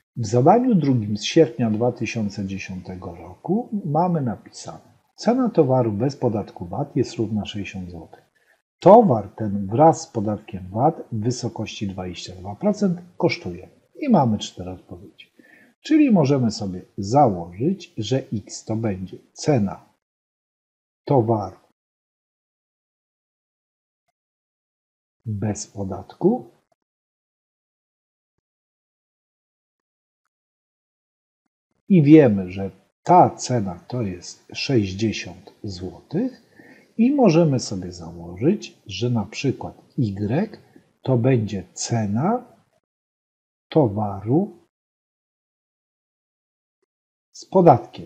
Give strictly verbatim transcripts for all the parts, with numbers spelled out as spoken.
W zadaniu drugim z sierpnia dwa tysiące dziesiątego roku mamy napisane: cena towaru bez podatku V A T jest równa sześćdziesiąt złotych. Towar ten wraz z podatkiem V A T w wysokości dwadzieścia dwa procent kosztuje. I mamy cztery odpowiedzi. Czyli możemy sobie założyć, że X to będzie cena towaru bez podatku i wiemy, że ta cena to jest sześćdziesiąt złotych i możemy sobie założyć, że na przykład Y to będzie cena towaru z podatkiem.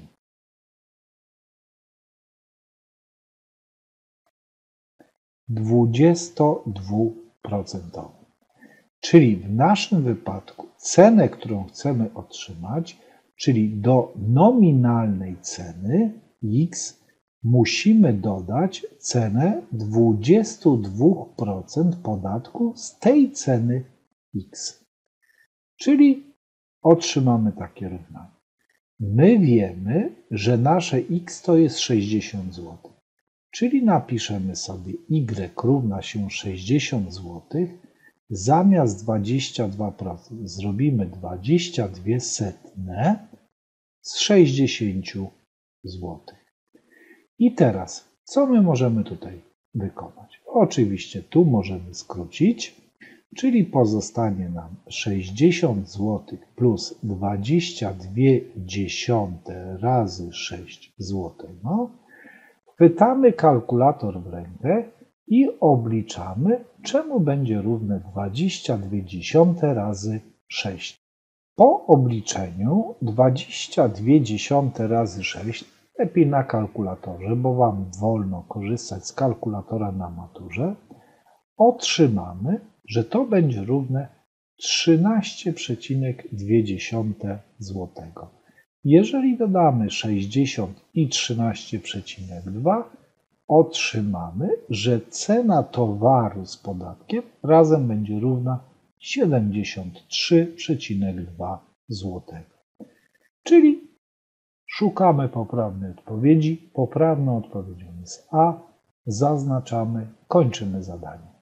dwudziestodwuprocentowym. Czyli w naszym wypadku cenę, którą chcemy otrzymać, czyli do nominalnej ceny X musimy dodać cenę dwadzieścia dwa procent podatku z tej ceny X. Czyli otrzymamy takie równanie. My wiemy, że nasze X to jest sześćdziesiąt złotych. Czyli napiszemy sobie Y równa się sześćdziesiąt złotych. Zamiast dwadzieścia dwa procent zrobimy dwadzieścia dwa setne z sześćdziesięciu złotych. I teraz, co my możemy tutaj wykonać? Oczywiście tu możemy skrócić, czyli pozostanie nam sześćdziesiąt złotych plus dwadzieścia dwie dziesiąte razy sześć złotych. No, chwytamy kalkulator w rękę i obliczamy, czemu będzie równe dwadzieścia dwie dziesiąte razy sześć. Po obliczeniu dwadzieścia dwie dziesiąte razy sześć, lepiej na kalkulatorze, bo Wam wolno korzystać z kalkulatora na maturze, otrzymamy, że to będzie równe trzynaście przecinek dwa złotego. Jeżeli dodamy sześćdziesiąt i trzynaście przecinek dwa, otrzymamy, że cena towaru z podatkiem razem będzie równa siedemdziesiąt trzy przecinek dwa złotego. Czyli szukamy poprawnej odpowiedzi. Poprawną odpowiedzią jest A. Zaznaczamy, kończymy zadanie.